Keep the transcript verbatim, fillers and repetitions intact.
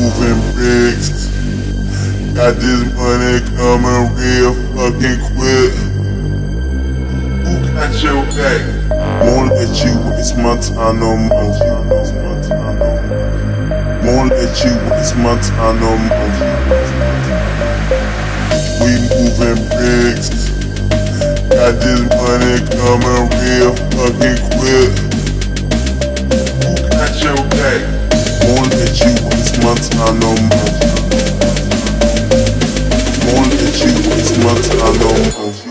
moving bricks. Got this money coming real fucking quick. Who got your back? Won't let you waste my time no more. Won't let you waste my time no more. We moving bricks. Got this money coming real fucking quick. Who got your back? Won't let you waste my time no more. Won't let you waste my time no more.